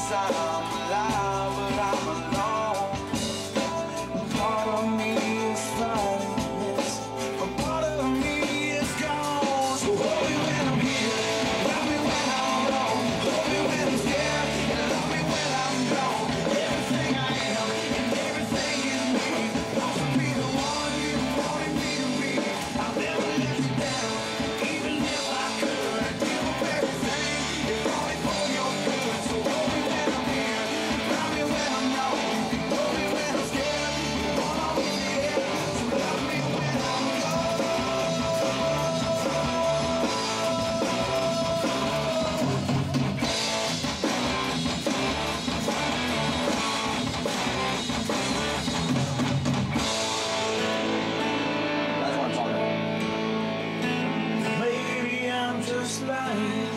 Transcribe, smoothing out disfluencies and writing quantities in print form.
yes, I'm alive, but I'm alone. Part of me is fighting this, but part of me is gone. So hold me when I'm here, love me when I'm alone. Hold me when I'm scared, and love me when I'm gone. Everything I am and everything in me wants to be the one you wanted me to be. I'll never let you down, even if I could. I'd give up everything, if only for your good. So hold me when I'm here, love me when I'm alone. Hold me when I'm scared, you wanna hold me here. So love me when I'm That's what I'm talking about. Maybe I'm just lying.